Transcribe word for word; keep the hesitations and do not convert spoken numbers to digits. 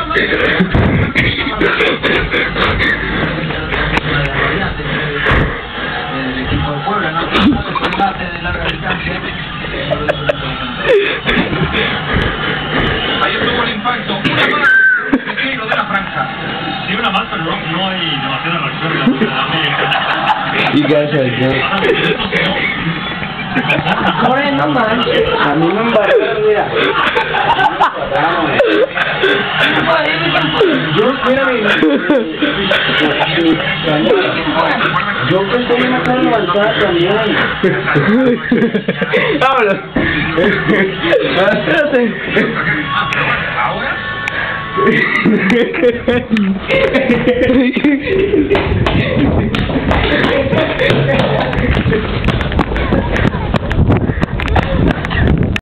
El equipo de Puebla, ¿no? El combate de larga distancia. Ahí estuvo el impacto. Una más. El tiro de la franja. Sí, una más, pero no hay demasiada reacción de la América. Y gracias, Ahora no manches. a mí me embarcaron, mira. Yo, espérame. Yo pensé que me estaban levantando también. Habla. Espérate. ¿Ahora?